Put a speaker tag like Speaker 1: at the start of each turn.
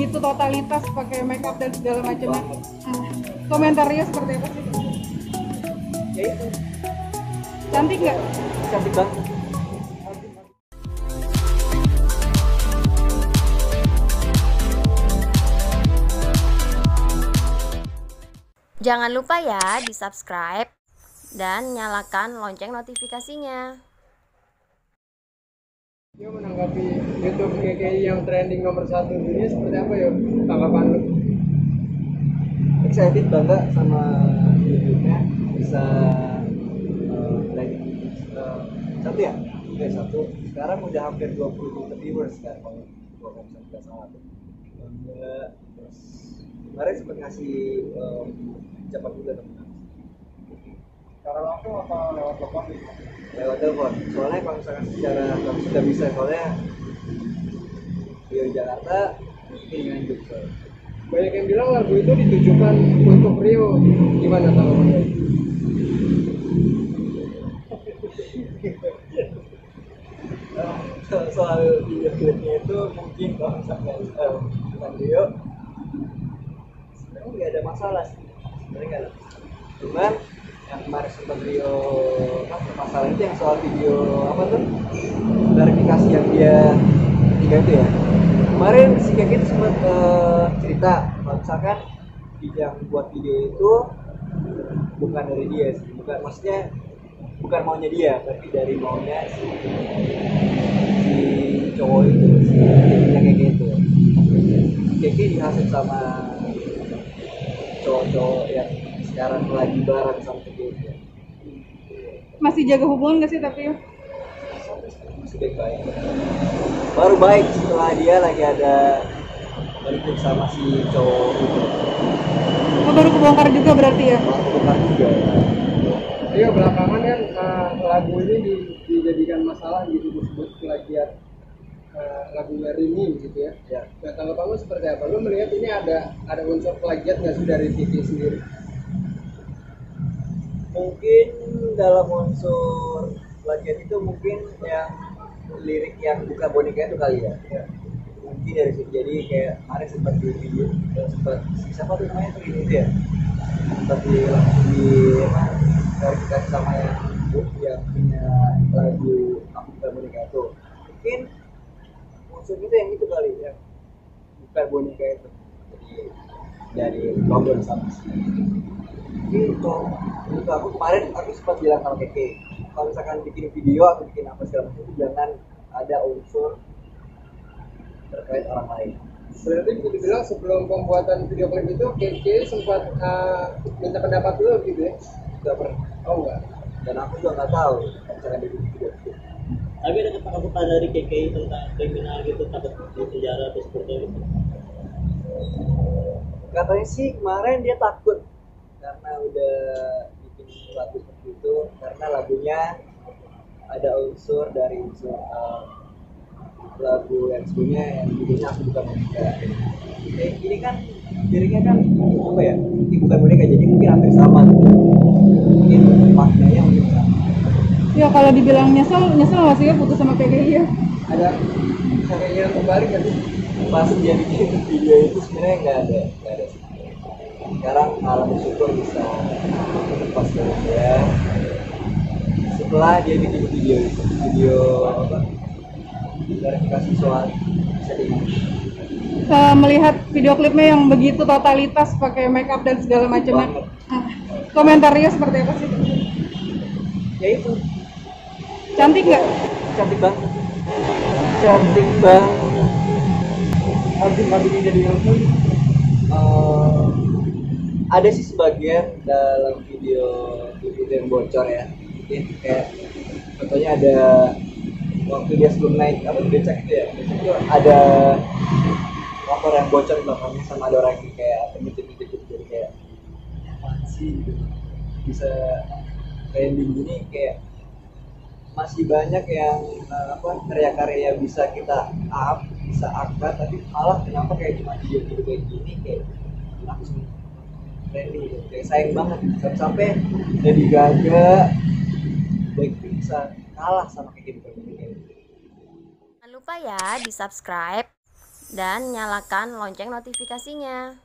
Speaker 1: begitu totalitas pakai make up dan segala macamnya. Komentarnya seperti apa sih?
Speaker 2: Ya itu,
Speaker 1: Cantik nggak?
Speaker 2: cantik banget.
Speaker 3: Jangan lupa ya di subscribe dan nyalakan lonceng notifikasinya.
Speaker 4: Yo, menanggapi YouTube KKI yang trending nomor 1 dunia seperti apa ya tanggapan lu?
Speaker 2: Excited bangga sama YouTube-nya bisa satu ya? Oke, satu. Sekarang udah hampir 20 juta viewers kan kalau misalnya nggak salah tuh. Terus kemarin sempat ngasih ucapan juga teman.
Speaker 4: Secara langsung apa lewat telepon gitu?
Speaker 2: Lewat telepon. Soalnya kalau misalkan secara langsung nggak bisa, soalnya di Jakarta mungkin nganjuk soalnya.
Speaker 4: Banyak yang bilang lagu itu ditujukan untuk Rio, gimana tanggapannya?
Speaker 2: Soal video klipnya itu mungkin kalau misalkan bukan Rio sebenarnya nggak ada masalah sih, sebenarnya nggak ada. Cuman yang kemarin sempat Rio kan masalah itu yang soal video apa tuh verifikasi yang dia tiga itu ya. Kemarin si Keke itu sempat cerita kalau misalkan yang buat video itu bukan dari dia sih, bukan, maksudnya bukan maunya dia, tapi dari maunya si cowok itu, si Keke itu. Keke dihasil sama cowok-cowok yang sekarang lagi bareng sama Keke itu.
Speaker 1: Masih jaga hubungan nggak sih tapi ya?
Speaker 2: Masih baik-baik. Baru baik setelah dia lagi ada balikin sama si cowok itu.
Speaker 1: Oh, baru kebongkar juga berarti ya?
Speaker 2: Bukan juga.
Speaker 4: Rio belakangan kan lagu ini dijadikan masalah gitu, disebut plagiat lagu Rini gitu ya.
Speaker 2: Ya.
Speaker 4: Nah, tanggapan lu seperti apa? Lu melihat ini ada unsur plagiat nggak sih dari Keke sendiri?
Speaker 2: Mungkin dalam unsur plagiat itu mungkin yang lirik yang bukan boneka itu kali ya. Mungkin dari situ, jadi kayak kemarin sempat di video sempat siapa tuh namanya tuh ini ya, sempat langsung di verifikasi sama yang punya lagu aku bukan boneka itu. Mungkin unsur itu yang itu kali ya, bukan boneka itu, jadi dari problem sama si itu. Itu aku kemarin aku sempat bilang sama Keke, kalau misalkan bikin video atau bikin apa segala macam jangan ada unsur terkait orang lain.
Speaker 4: Berarti bisa dibilang sebelum pembuatan video klip itu Keke sempat minta pendapat lu gitu ya?
Speaker 2: Gak pernah.
Speaker 4: Oh enggak.
Speaker 2: Dan aku juga nggak tahu cara bikin video klip.
Speaker 5: Tapi ada ketakutan dari KKI tentang kriminal gitu, takut di penjara atau seperti itu?
Speaker 2: Katanya sih kemarin dia takut karena udah bikin lagu seperti itu, karena lagunya ada unsur dari unsur lagu yang sebelumnya yang judulnya aku bukan boneka. Ini kan liriknya kan apa ya? Ini bukan boneka, jadi mungkin hampir sama. Mungkin maknanya mungkin sama.
Speaker 1: Ya kalau dibilang nyesel nggak sih ya putus sama KKI ya?
Speaker 4: Ada kayaknya kembali kan?
Speaker 2: Pas dia bikin video itu sebenarnya nggak ada sih. Sekarang malah bersyukur bisa lepas dari dia setelah dia bikin video apa verifikasi soal bisa di
Speaker 1: Melihat video klipnya yang begitu totalitas pakai make up dan segala macamnya. Komentarnya seperti apa sih?
Speaker 2: ya itu,
Speaker 1: Cantik nggak?
Speaker 2: cantik banget, cantik banget.
Speaker 4: Habis ini jadi langsung
Speaker 2: Ada sih sebagian dalam video yang bocor ya, mungkin kayak contohnya ada waktu dia sebelum naik apa becak itu ya, becak itu ada motor yang bocor di belakangnya sama ada orang yang kayak ngintip gitu, jadi kayak apaan sih gitu. Bisa trending gini, kayak masih banyak yang karya-karya bisa kita bisa angkat, tapi malah kenapa kayak cuma video kayak gini kayak langsung trending gitu. Kayak sayang banget sampai Lady Gaga Blackpink bisa kalah sama kayak gitu.
Speaker 3: Jangan lupa ya di subscribe dan nyalakan lonceng notifikasinya.